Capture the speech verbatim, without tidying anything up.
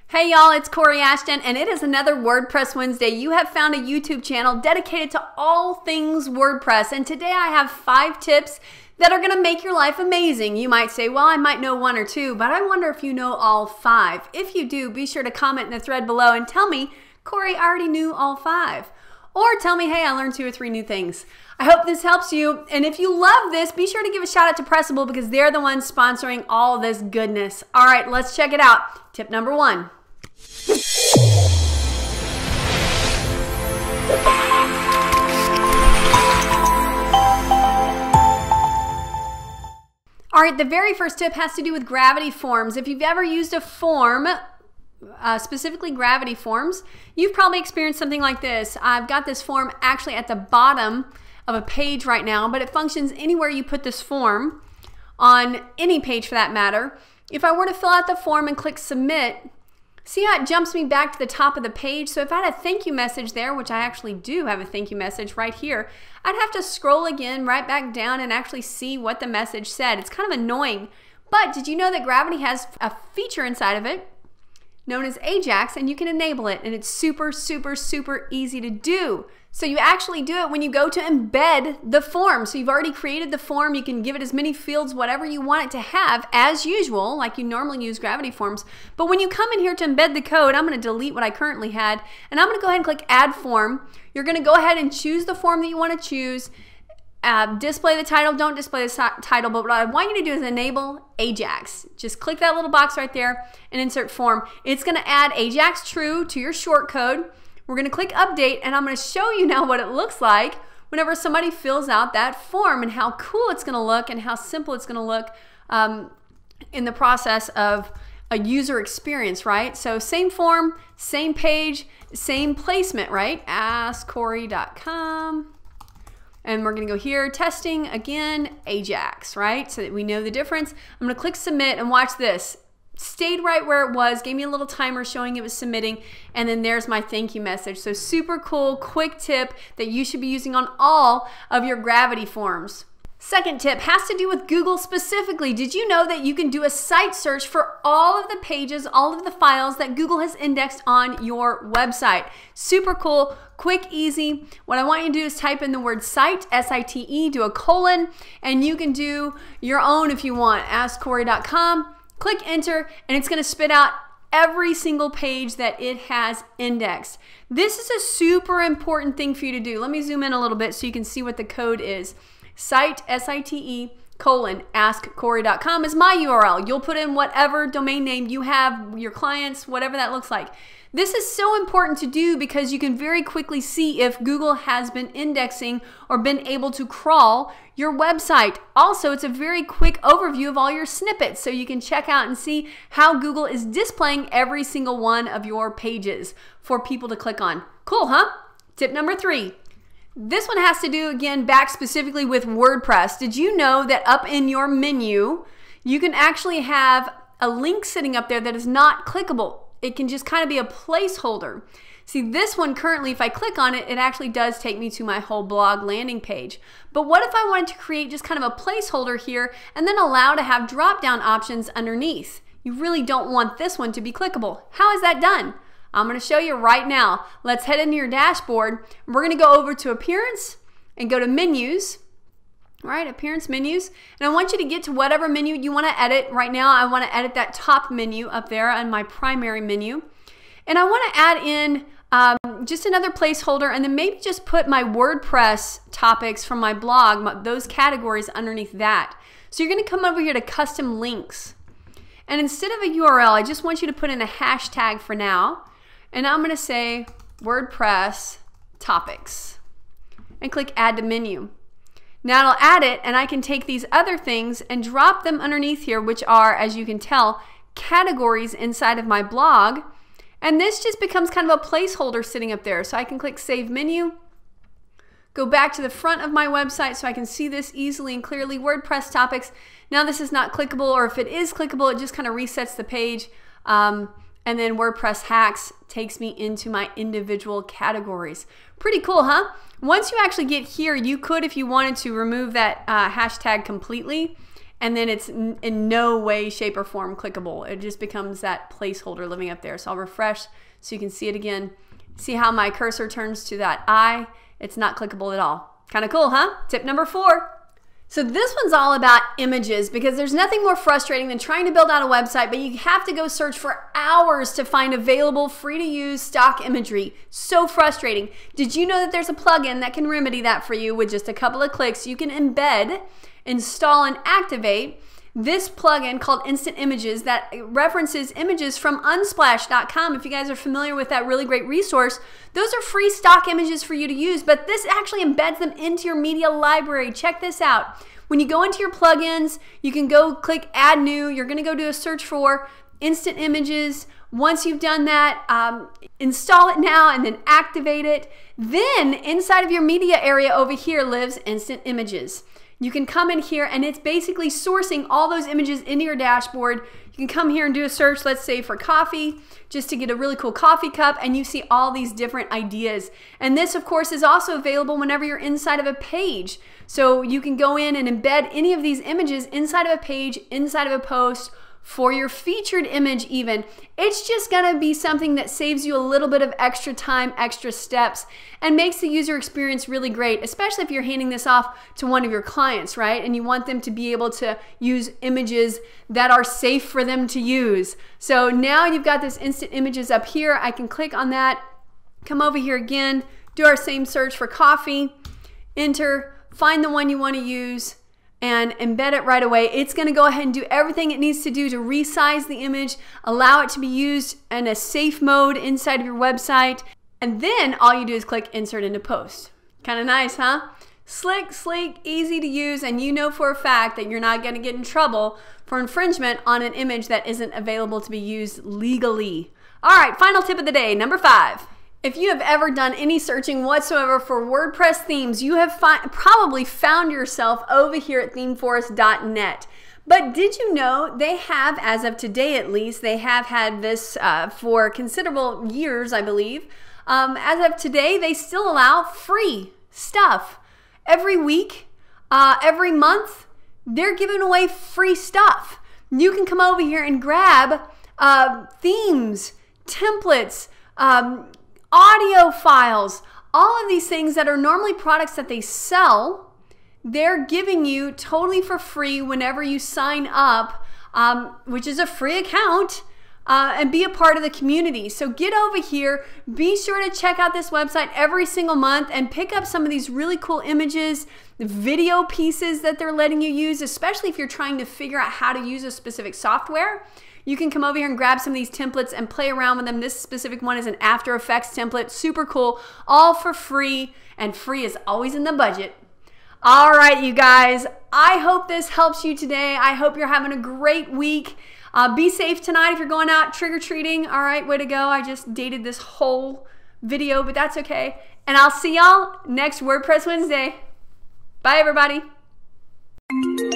Hey y'all, it's Kori Ashton, and it is another WordPress Wednesday. You have found a YouTube channel dedicated to all things WordPress, and today I have five tips that are gonna make your life amazing. You might say, well, I might know one or two, but I wonder if you know all five. If you do, be sure to comment in the thread below and tell me, Kori, I already knew all five. Or tell me, hey, I learned two or three new things. I hope this helps you, and if you love this, be sure to give a shout out to Pressable because they're the ones sponsoring all this goodness. All right, let's check it out. Tip number one. All right, the very first tip has to do with gravity forms. If you've ever used a form, uh, specifically gravity forms, you've probably experienced something like this. I've got this form actually at the bottom of a page right now, but it functions anywhere you put this form, on any page for that matter. If I were to fill out the form and click submit, see how it jumps me back to the top of the page? So if I had a thank you message there, which I actually do have a thank you message right here, I'd have to scroll again right back down and actually see what the message said. It's kind of annoying. But did you know that Gravity has a feature inside of it known as Ajax, and you can enable it, and it's super, super, super easy to do. So you actually do it when you go to embed the form. So you've already created the form. You can give it as many fields, whatever you want it to have, as usual, like you normally use Gravity forms. But when you come in here to embed the code, I'm going to delete what I currently had, and I'm going to go ahead and click Add Form. You're going to go ahead and choose the form that you want to choose. Uh, display the title. Don't display the title, but what I want you to do is enable Ajax. Just click that little box right there and insert form. It's going to add Ajax True to your shortcode. We're going to click update, and I'm going to show you now what it looks like whenever somebody fills out that form and how cool it's going to look and how simple it's going to look um, in the process of a user experience, right? So same form, same page, same placement, right? ask kori dot com. And we're going to go here, testing, again, Ajax, right? So that we know the difference. I'm going to click submit, and watch this. Stayed right where it was, gave me a little timer showing it was submitting, and then there's my thank you message. So super cool, quick tip that you should be using on all of your Gravity forms. Second tip has to do with Google specifically. Did you know that you can do a site search for all of the pages, all of the files that Google has indexed on your website? Super cool, quick, easy. What I want you to do is type in the word site, S I T E, do a colon, and you can do your own if you want, ask kori dot com. Click enter, and it's going to spit out every single page that it has indexed. This is a super important thing for you to do. Let me zoom in a little bit so you can see what the code is. Site, S I T E, colon, ask kori dot com is my U R L. You'll put in whatever domain name you have, your clients, whatever that looks like. This is so important to do because you can very quickly see if Google has been indexing or been able to crawl your website. Also, it's a very quick overview of all your snippets, so you can check out and see how Google is displaying every single one of your pages for people to click on. Cool, huh? Tip number three. This one has to do, again, back specifically with WordPress. Did you know that up in your menu, you can actually have a link sitting up there that is not clickable? It can just kind of be a placeholder. See, this one currently, if I click on it, it actually does take me to my whole blog landing page. But what if I wanted to create just kind of a placeholder here and then allow to have drop-down options underneath? You really don't want this one to be clickable. How is that done? I'm going to show you right now. Let's head into your dashboard. We're going to go over to Appearance and go to Menus. All right, Appearance, Menus, and I want you to get to whatever menu you want to edit. Right now, I want to edit that top menu up there on my primary menu, and I want to add in um, just another placeholder, and then maybe just put my WordPress topics from my blog, my, those categories underneath that. So you're going to come over here to Custom Links, and instead of a U R L, I just want you to put in a hashtag for now, and I'm going to say WordPress topics, and click Add to Menu. Now it'll add it, and I can take these other things and drop them underneath here, which are, as you can tell, categories inside of my blog. And this just becomes kind of a placeholder sitting up there. So I can click Save Menu, go back to the front of my website so I can see this easily and clearly. WordPress topics. Now this is not clickable, or if it is clickable, it just kind of resets the page. Um, and then WordPress Hacks takes me into my individual categories. Pretty cool, huh? Once you actually get here, you could, if you wanted to, remove that uh, hashtag completely and then it's in no way, shape, or form clickable. It just becomes that placeholder living up there. So I'll refresh so you can see it again. See how my cursor turns to that eye? It's not clickable at all. Kind of cool, huh? Tip number four. So this one's all about images, because there's nothing more frustrating than trying to build out a website, but you have to go search for hours to find available free to use stock imagery. So frustrating. Did you know that there's a plugin that can remedy that for you with just a couple of clicks? You can embed, install, and activate this plugin called Instant Images that references images from unsplash dot com. If you guys are familiar with that really great resource, those are free stock images for you to use, but this actually embeds them into your media library. Check this out. When you go into your plugins, you can go click Add New. You're going to go do a search for Instant Images. Once you've done that, um, install it now and then activate it. Then inside of your media area over here lives Instant Images. You can come in here and it's basically sourcing all those images into your dashboard. You can come here and do a search, let's say for coffee, just to get a really cool coffee cup, and you see all these different ideas. And this, of course, is also available whenever you're inside of a page. So you can go in and embed any of these images inside of a page, inside of a post, for your featured image even. It's just gonna be something that saves you a little bit of extra time, extra steps, and makes the user experience really great, especially if you're handing this off to one of your clients, right? And you want them to be able to use images that are safe for them to use. So now you've got this Instant Images up here. I can click on that, come over here again, do our same search for coffee, enter, find the one you want to use, and embed it right away. It's going to go ahead and do everything it needs to do to resize the image, allow it to be used in a safe mode inside of your website, and then all you do is click Insert into Post. Kind of nice, huh? Slick, sleek, easy to use, and you know for a fact that you're not going to get in trouble for infringement on an image that isn't available to be used legally. All right, final tip of the day, number five. If you have ever done any searching whatsoever for WordPress themes, you have fi probably found yourself over here at themeforest dot net. But did you know they have, as of today at least, they have had this uh, for considerable years, I believe. Um, as of today, they still allow free stuff. Every week, uh, every month, they're giving away free stuff. You can come over here and grab uh, themes, templates, um, audio files, all of these things that are normally products that they sell, they're giving you totally for free whenever you sign up, um, which is a free account, uh, and be a part of the community. So get over here, be sure to check out this website every single month and pick up some of these really cool images, video pieces that they're letting you use, especially if you're trying to figure out how to use a specific software. You can come over here and grab some of these templates and play around with them. This specific one is an After Effects template, super cool, all for free, and free is always in the budget. All right, you guys, I hope this helps you today. I hope you're having a great week. Uh, be safe tonight if you're going out trick-or-treating. All right, way to go. I just dated this whole video, but that's okay. And I'll see y'all next WordPress Wednesday. Bye, everybody.